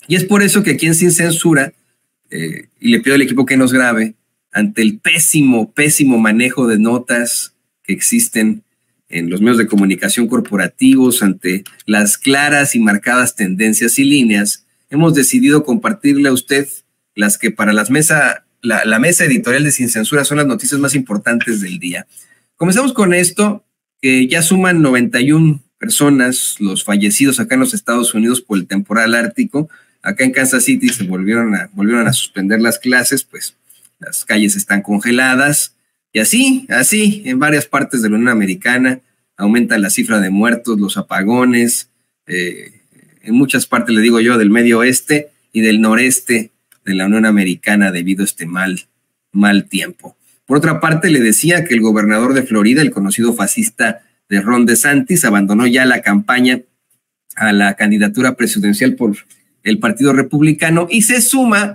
Y es por eso que aquí en Sin Censura, y le pido al equipo que nos grabe, ante el pésimo manejo de notas que existen en los medios de comunicación corporativos, ante las claras y marcadas tendencias y líneas, hemos decidido compartirle a usted las que para la mesa editorial de Sin Censura son las noticias más importantes del día. Comenzamos con esto, que ya suman 91 personas los fallecidos acá en los Estados Unidos por el temporal ártico. Acá en Kansas City se volvieron a suspender las clases, pues las calles están congeladas. Y así, en varias partes de la Unión Americana aumenta la cifra de muertos, los apagones, en muchas partes, le digo yo, del medio oeste y del noreste de la Unión Americana debido a este mal tiempo. Por otra parte, le decía que el gobernador de Florida, el conocido fascista de Ron DeSantis, abandonó ya la campaña a la candidatura presidencial por el Partido Republicano y se suma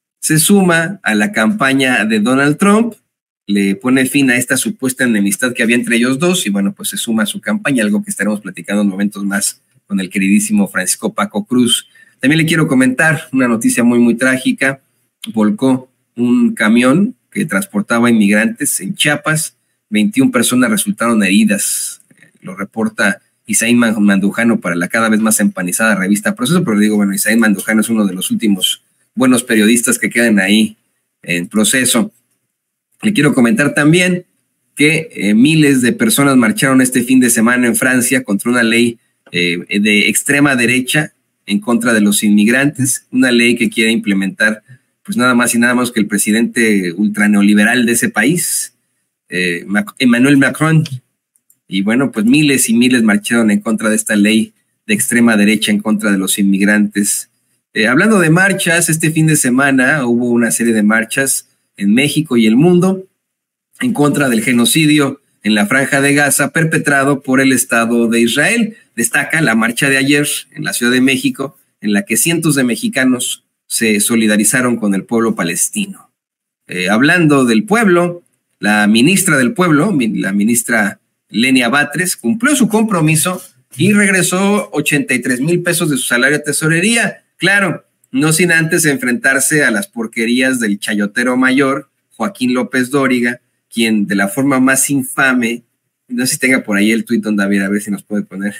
a la campaña de Donald Trump, le pone fin a esta supuesta enemistad que había entre ellos dos y bueno, pues se suma a su campaña, algo que estaremos platicando en momentos más con el queridísimo Francisco Paco Cruz. También le quiero comentar una noticia muy trágica. Volcó un camión que transportaba inmigrantes en Chiapas, 21 personas resultaron heridas, lo reporta Isaín Mandujano para la cada vez más empanizada revista Proceso, pero digo, bueno, Isaín Mandujano es uno de los últimos buenos periodistas que quedan ahí en Proceso. Le quiero comentar también que miles de personas marcharon este fin de semana en Francia contra una ley de extrema derecha en contra de los inmigrantes, una ley que quiere implementar pues nada más y nada menos que el presidente ultraneoliberal de ese país, Emmanuel Macron. Y bueno, pues miles y miles marcharon en contra de esta ley de extrema derecha en contra de los inmigrantes. Hablando de marchas, este fin de semana hubo una serie de marchas en México y el mundo en contra del genocidio en la Franja de Gaza perpetrado por el Estado de Israel. Destaca la marcha de ayer en la Ciudad de México, en la que cientos de mexicanos se solidarizaron con el pueblo palestino. Hablando del pueblo, la ministra del pueblo, la ministra Lenia Batres, cumplió su compromiso y regresó 83,000 pesos de su salario a tesorería. Claro, no sin antes enfrentarse a las porquerías del chayotero mayor, Joaquín López Dóriga, quien de la forma más infame, no sé si tenga por ahí el tuit don David, a ver si nos puede poner,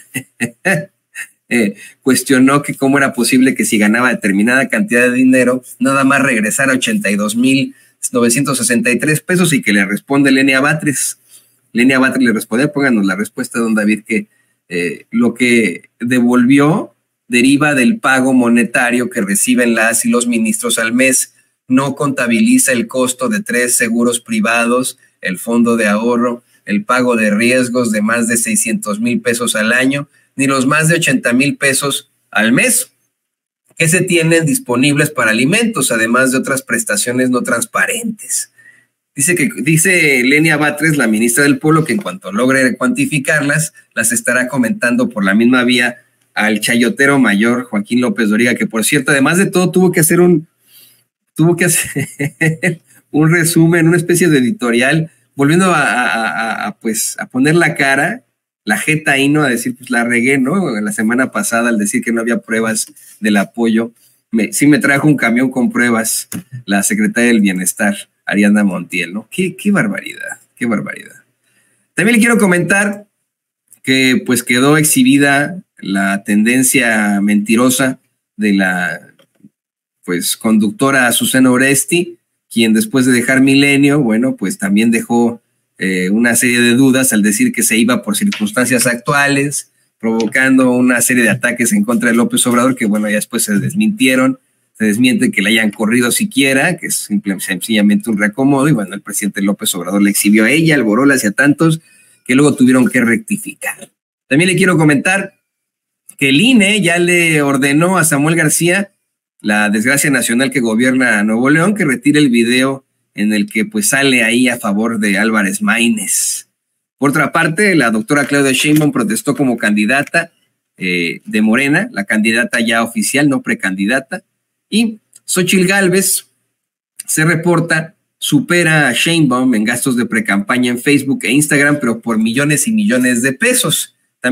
cuestionó que cómo era posible que si ganaba determinada cantidad de dinero, nada más regresara 82,963 pesos y que le responde Lenia Batres. Lenia Batres le responde, pónganos la respuesta, don David, que lo que devolvió deriva del pago monetario que reciben las y los ministros al mes, no contabiliza el costo de 3 seguros privados, el fondo de ahorro, el pago de riesgos de más de 600,000 pesos al año, ni los más de 80,000 pesos al mes que se tienen disponibles para alimentos, además de otras prestaciones no transparentes. Dice Lenia Batres, la ministra del Pueblo, que en cuanto logre cuantificarlas, las estará comentando por la misma vía al chayotero mayor Joaquín López Dóriga, que por cierto, además de todo, tuvo que hacer un resumen, una especie de editorial, volviendo a poner la cara, la jeta ahí, ¿no? A decir, pues la regué, ¿no? La semana pasada al decir que no había pruebas del apoyo. Sí me trajo un camión con pruebas la secretaria del Bienestar, Ariadna Montiel, ¿no? Qué barbaridad, qué barbaridad. También le quiero comentar que pues quedó exhibida la tendencia mentirosa de la pues conductora Susana Oresti, quien después de dejar Milenio, bueno, pues también dejó una serie de dudas al decir que se iba por circunstancias actuales, provocando una serie de ataques en contra de López Obrador, que bueno, ya después se desmintieron, se desmiente que le hayan corrido siquiera, que es sencillamente un reacomodo, y bueno, el presidente López Obrador le exhibió a ella, al Borolas y a tantos, que luego tuvieron que rectificar. También le quiero comentar que el INE ya le ordenó a Samuel García, la desgracia nacional que gobierna Nuevo León, que retire el video en el que pues sale ahí a favor de Álvarez Maínez. Por otra parte, la doctora Claudia Sheinbaum protestó como candidata de Morena, la candidata ya oficial, no precandidata, y Xóchitl Gálvez se reporta supera a Sheinbaum en gastos de precampaña en Facebook e Instagram, pero por millones y millones de pesos. También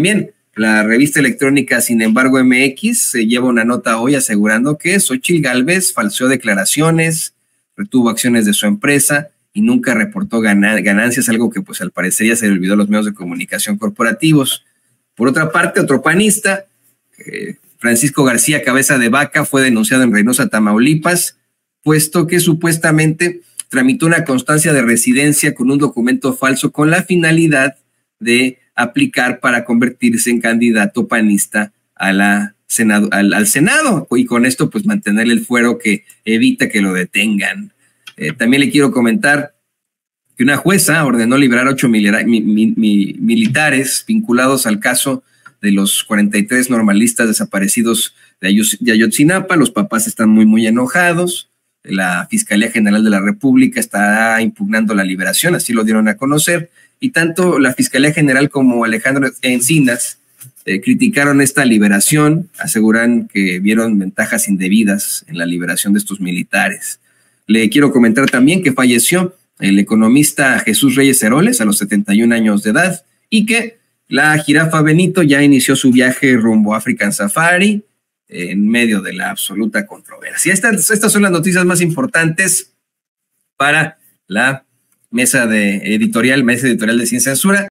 La revista electrónica, sin embargo, MX se lleva una nota hoy asegurando que Xóchitl Gálvez falseó declaraciones, retuvo acciones de su empresa y nunca reportó ganancias, algo que pues al parecer ya se le olvidó a los medios de comunicación corporativos. Por otra parte, otro panista, Francisco García Cabeza de Vaca, fue denunciado en Reynosa, Tamaulipas, puesto que supuestamente tramitó una constancia de residencia con un documento falso con la finalidad de aplicar para convertirse en candidato panista al Senado y con esto pues mantener el fuero que evita que lo detengan. También le quiero comentar que una jueza ordenó liberar 8 militares vinculados al caso de los 43 normalistas desaparecidos de Ayotzinapa. Los papás están muy enojados. La Fiscalía General de la República está impugnando la liberación, así lo dieron a conocer, y tanto la Fiscalía General como Alejandro Encinas criticaron esta liberación, aseguran que vieron ventajas indebidas en la liberación de estos militares. Le quiero comentar también que falleció el economista Jesús Reyes Heroles a los 71 años de edad y que la jirafa Benito ya inició su viaje rumbo a African Safari en medio de la absoluta controversia. Estas son las noticias más importantes para la mesa editorial de Sin Censura.